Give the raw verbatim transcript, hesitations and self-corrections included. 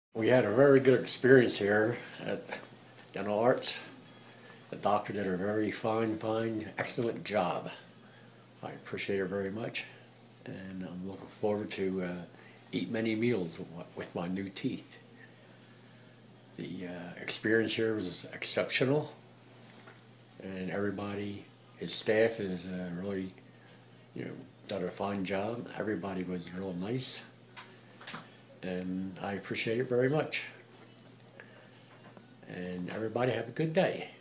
We had a very good experience here at Dental Arts. The doctor did a very fine, fine, excellent job. I appreciate it very much, and I'm looking forward to uh, eat many meals with my new teeth. The uh, experience here was exceptional, and everybody, his staff is uh, really, you know, done a fine job. Everybody was real nice, and I appreciate it very much. And everybody have a good day.